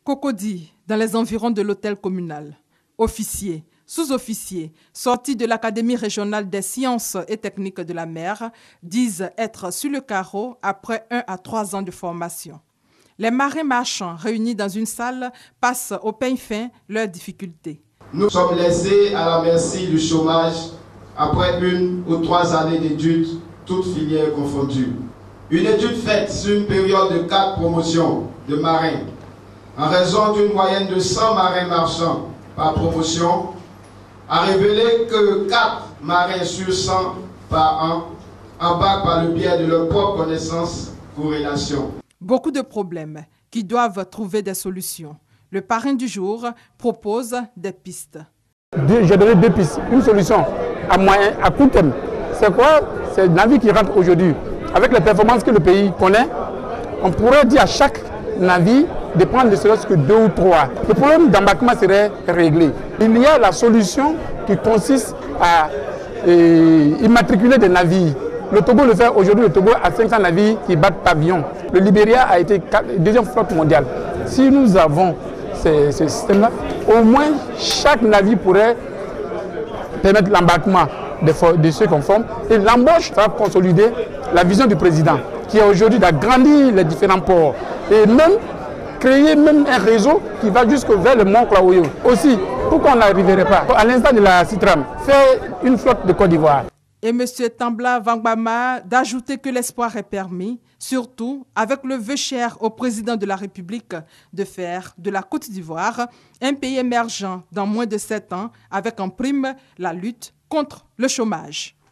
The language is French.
Cocody, dans les environs de l'hôtel communal. Officiers, sous-officiers, sortis de l'Académie régionale des sciences et techniques de la mer, disent être sur le carreau après 1 à 3 ans de formation. Les marins marchands réunis dans une salle passent au peigne fin leurs difficultés. Nous sommes laissés à la merci du chômage après 1 ou 3 années d'études, toutes filières confondues. Une étude faite sur une période de 4 promotions de marins, en raison d'une moyenne de 100 marins marchands par promotion, a révélé que 4 marins sur 100 par an embarquent par le biais de leur propre connaissance, corrélation. Beaucoup de problèmes qui doivent trouver des solutions. Le parrain du jour propose des pistes. J'ai donné 2 pistes. Une solution à court terme. C'est quoi? C'est le navire qui rentre aujourd'hui. Avec les performances que le pays connaît, on pourrait dire à chaque navire de prendre ne serait-ce que 2 ou 3. Le problème d'embarquement serait réglé. Il y a la solution qui consiste à immatriculer des navires. Le Togo le fait aujourd'hui. Le Togo a 500 navires qui battent pavillon. Le Libéria a été 2e flotte mondiale. Si nous avons ce système-là, au moins chaque navire pourrait permettre l'embarquement de ceux qu'on forme. Et l'embauche va consolider la vision du président, qui est aujourd'hui d'agrandir les différents ports. Et même créer un réseau qui va jusque vers le mont Klaoyo. Aussi, pourquoi on n'arriverait pas, à l'instant de la Citram, faire une flotte de Côte d'Ivoire? Et M. Tambla Vangbama d'ajouter que l'espoir est permis, surtout avec le vœu cher au président de la République de faire de la Côte d'Ivoire un pays émergent dans moins de 7 ans avec en prime la lutte contre le chômage.